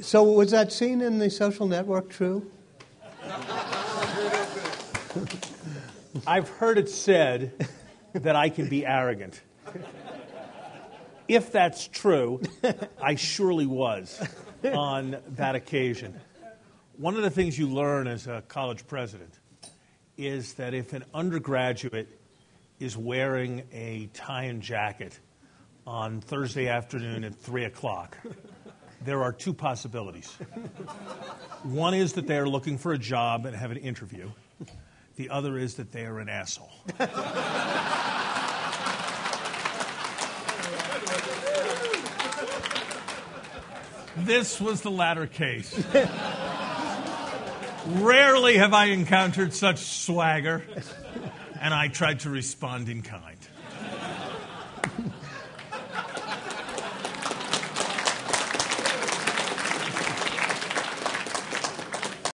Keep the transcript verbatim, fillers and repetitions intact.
So was that scene in The Social Network true? I've heard it said that I can be arrogant. If that's true, I surely was on that occasion. One of the things you learn as a college president is that if an undergraduate is wearing a tie and jacket on Thursday afternoon at three o'clock, there are two possibilities. One is that they are looking for a job and have an interview. The other is that they are an asshole. This was the latter case. Rarely have I encountered such swagger, and I tried to respond in kind.